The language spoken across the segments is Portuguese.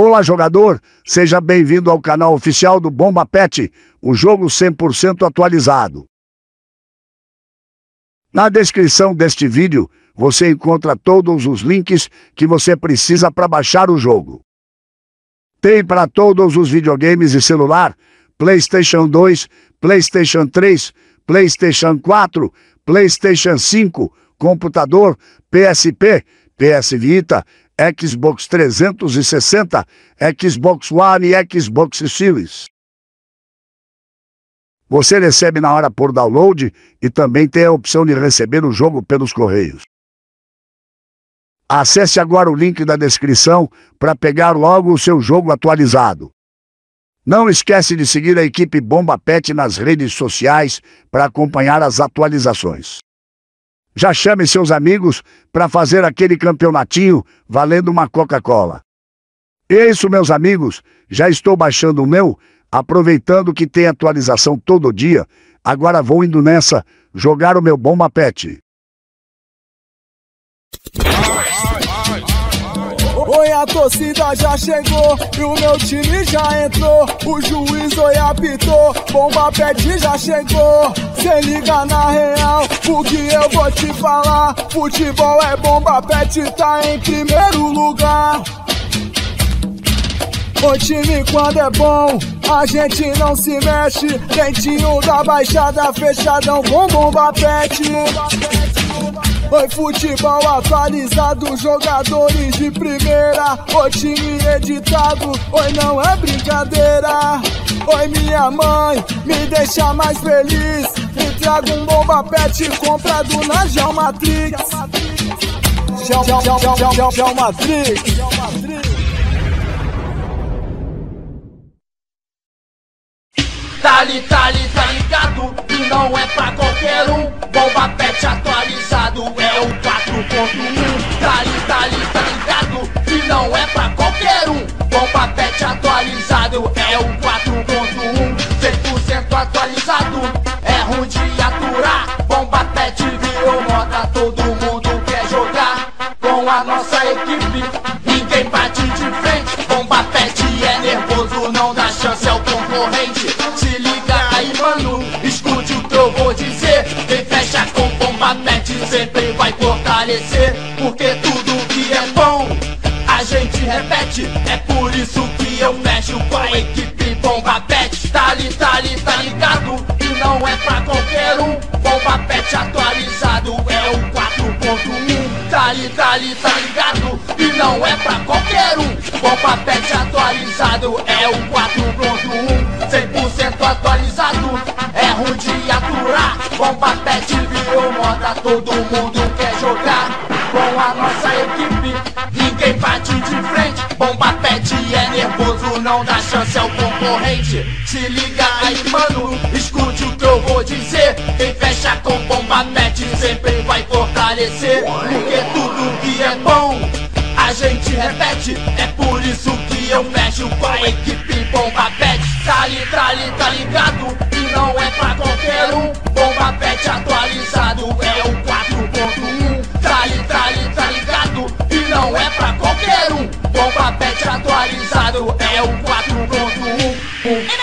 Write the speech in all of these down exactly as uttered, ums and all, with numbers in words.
Olá, jogador! Seja bem-vindo ao canal oficial do Bomba Pet, o jogo cem por cento atualizado. Na descrição deste vídeo, você encontra todos os links que você precisa para baixar o jogo. Tem para todos os videogames e celular, PlayStation dois, PlayStation três, PlayStation quatro, PlayStation cinco, computador, P S P, P S Vita, Xbox trezentos e sessenta, Xbox One e Xbox Series. Você recebe na hora por download e também tem a opção de receber o jogo pelos correios. Acesse agora o link da descrição para pegar logo o seu jogo atualizado. Não esquece de seguir a equipe Bomba Pet nas redes sociais para acompanhar as atualizações. Já chame seus amigos para fazer aquele campeonatinho valendo uma Coca-Cola. E é isso, meus amigos, já estou baixando o meu, aproveitando que tem atualização todo dia, agora vou indo nessa, jogar o meu Bomba Pet. Oi, a torcida já chegou e o meu time já entrou. O juiz oi apitou, Bomba Pet já chegou. Cê liga na real, o que eu vou te falar. Futebol é Bomba Pet, tá em primeiro lugar. O time quando é bom, a gente não se mexe. Dentinho da baixada, fechadão com Bomba Pet. Oi, futebol atualizado, jogadores de primeira. O time editado, oi, não é brincadeira. Oi, minha mãe, me deixa mais feliz. Me traga um Bomba Pet comprado na Geomatrix. Geomatrix. Tá ali, tá ali, tá ligado? E não é pra qualquer um. Bomba Pet atualizado é o quatro ponto um. Tá ali, tá ali, tá ligado? E não é pra qualquer um. Bomba Pet atualizado é o quatro ponto um. cem por cento atualizado, é ruim de aturar. Bomba Pet virou moda, todo mundo quer jogar. Com a nossa equipe, ninguém bate de frente. Bomba Pet é nervoso, não dá chance ao concorrente. Se liga aí, mano, escute o que eu vou dizer. Quem fecha com Bomba Pet sempre vai fortalecer. Porque tudo que é bom, a gente repete. É por isso que eu fecho com a equipe Bomba Pet. Tá ali, tá ali, tá ligado? E não é pra qualquer um. Bomba Pet atualizado é o quatro ponto um. Tá ali, tá ali, tá ligado? E não é pra qualquer um. Bomba Pet atualizado é o quatro ponto um. cem por cento atualizado, é ruim de aturar. Bomba Pet virou moda, todo mundo quer jogar. Com a nossa equipe, ninguém bate de frente. Bomba Pet é nervoso, não dá chance ao concorrente. Se liga aí, mano, escute o que eu vou dizer. Quem fecha com Bomba Pet sempre vai fortalecer. Porque tudo que é bom, a gente repete. É por isso que eu fecho com a equipe Bomba Pet. Tá ali, tá ali, tá ligado? E não é pra qualquer um. Bomba Pet atualizado é o quatro ponto um. Tá ali, tá ali, tá ligado? E não é pra qualquer um. Bomba Pet atualizado é o quatro ponto um.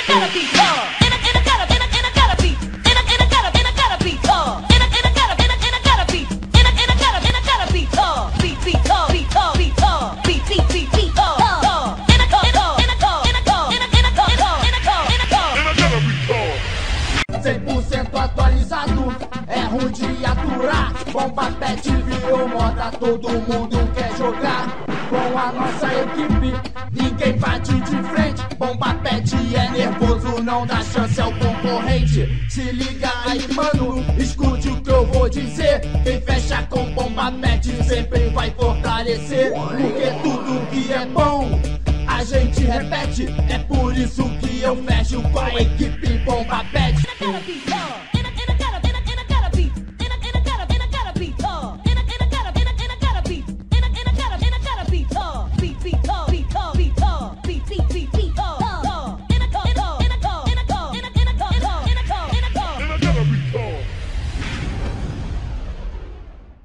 cem por cento atualizado, é ruim de aturar. Bomba Pet virou moda, todo mundo quer jogar. Com a nossa equipe, ninguém bate de frente. Bomba Pet é nervoso, não dá chance ao concorrente. Se liga aí, mano, escute o que eu vou dizer. Quem fecha com Bomba Pet sempre vai fortalecer. Porque tudo que é bom, a gente repete. É por isso que eu fecho com a equipe Bomba Pet.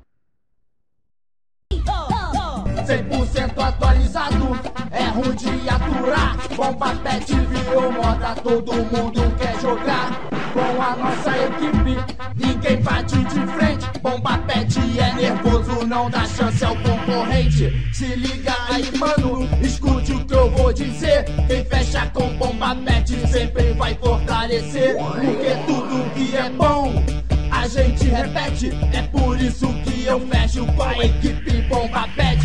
cem por cento atualizado, é ruim de aturar. Bomba Pet virou moda, todo mundo quer jogar. Com a nossa equipe, ninguém bate de frente. Bomba Pet é nervoso, não dá chance ao concorrente. Se liga aí, mano, escute o que eu vou dizer. Quem fecha com Bomba Pet sempre vai fortalecer. Porque tudo que é bom a gente repete. É por isso que eu fecho com a equipe Bomba Pet.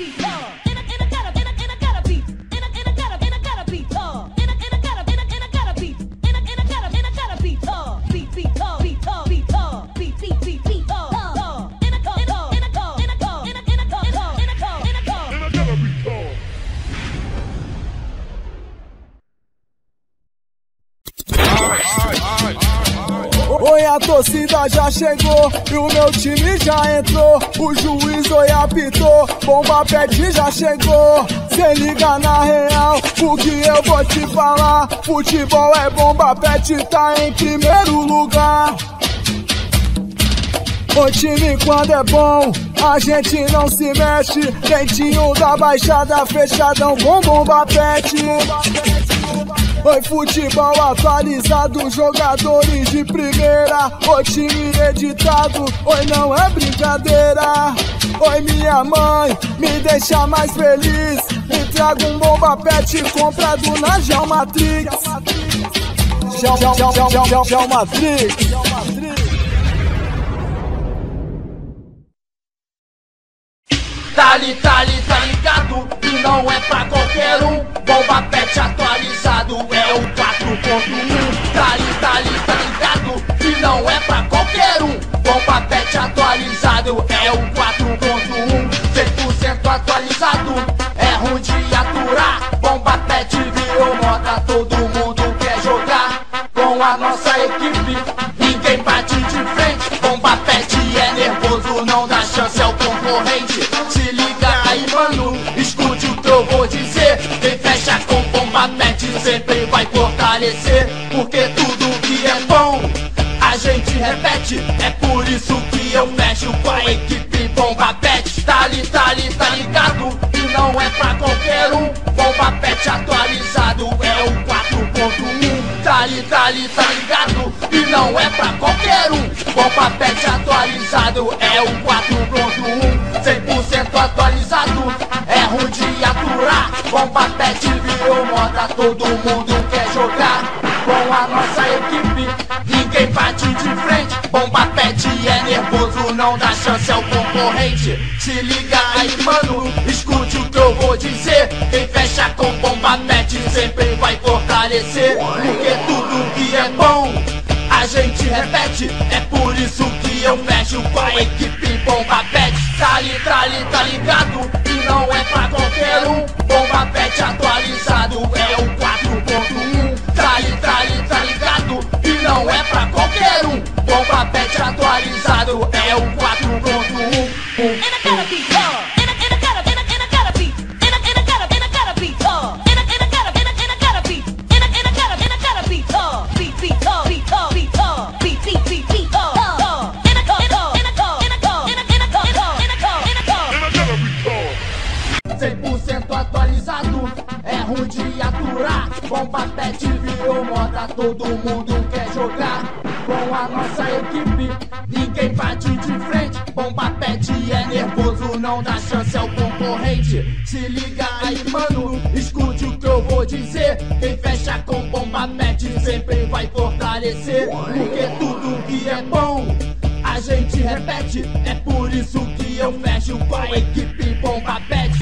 Oi, a torcida já chegou e o meu time já entrou. O juiz oi apitou, Bomba Pet já chegou. Cê liga na real, o que eu vou te falar. Futebol é Bomba Pet, tá em primeiro lugar. O time quando é bom, a gente não se mexe. Dentinho da Baixada, fechadão com Bomba Pet. Oi, futebol atualizado, jogadores de primeira. O time editado, oi, não é brincadeira. Oi, minha mãe, me deixa mais feliz. Me traga um Bomba Pet comprado na Geomatrix. Geomatrix. Tá ali, tá ali, tá ligado? E não é pra qualquer um. Bomba Pet atualizado é o quatro ponto um. Tá ali, tá ali, tá ligado? E não é pra qualquer um. Bomba Pet atualizado é o quatro ponto um. cem por cento atualizado, é ruim de aturar. Bomba Pet virou moda, todo mundo quer jogar. Com a nossa equipe, ninguém bate de frente. Bomba Pet é nervoso, não dá chance ao concorrente. Se liga aí, mano, escute o que eu vou dizer. Quem fecha com Bomba Pet sempre vai fortalecer. Porque tudo que é bom a gente repete. É por isso que eu fecho com a equipe Bomba Pet. Tá ali, tá ali, tá ligado? E não é pra qualquer um. Bomba Pet atualizado é o quatro ponto um. Tá ali, tá ali, tá ligado? E não é pra qualquer um. Bomba Pet atualizado é o quatro ponto um. cem por cento atualizado, é ruim de aturar. Bomba Pet virou moda, todo mundo quer jogar. Com a nossa equipe, ninguém bate de frente. Bomba Pet é nervoso, não dá chance ao concorrente. Se liga aí, mano, escute o que eu vou dizer. Quem fecha com Bomba Pet sempre vai fortalecer. Porque tudo que é bom a gente repete. É por isso que eu fecho com a equipe Bomba Pet. Tá ali, tá ali, tá ligado? E não é pra qualquer um. Bomba Pet atualizado é o quatro ponto um. Tá ali, tá ali, tá ligado? E não é pra qualquer um. Bomba Pet atualizado é o quatro ponto um. cem por cento atualizado, é ruim de aturar. Bomba Pet virou moda, todo mundo quer jogar. Com a nossa equipe, ninguém bate de frente. Bomba Pet é nervoso, não dá chance ao concorrente. Se liga aí, mano, escute o que eu vou dizer. Quem fecha com Bomba Pet sempre vai fortalecer. Porque tudo que é bom a gente repete. É por isso que eu fecho com a equipe Bomba Pet.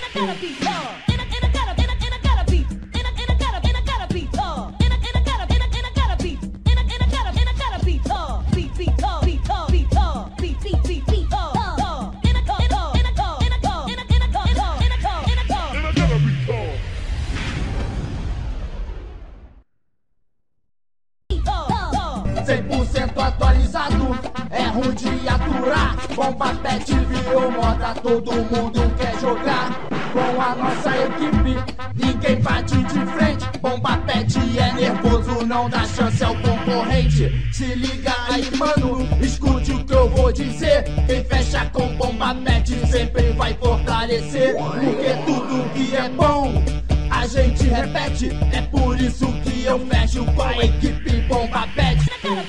cem por cento atualizado, é ruim de aturar. Bomba Pet virou moda, todo mundo quer jogar. Com a nossa equipe, ninguém bate de frente. Bomba Pet é nervoso, não dá chance ao concorrente. Se liga aí, mano, escute o que eu vou dizer. Quem fecha com Bomba Pet sempre vai fortalecer. Porque tudo que é bom a a gente repete. É por isso que eu fecho com a equipe Bomba Pet.